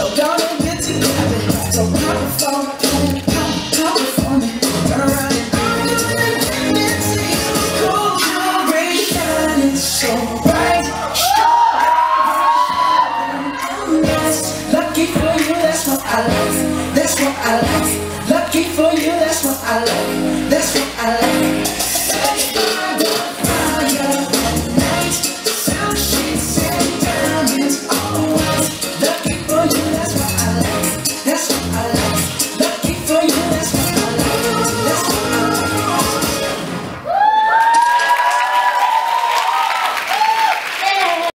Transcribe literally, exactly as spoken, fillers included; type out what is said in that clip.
So don't get together. So pop it for me, pop, pop it for me. Turn around and bring it to the tendency. Cold jewelry shining so bright. Lucky for you, that's what I like. That's what I like.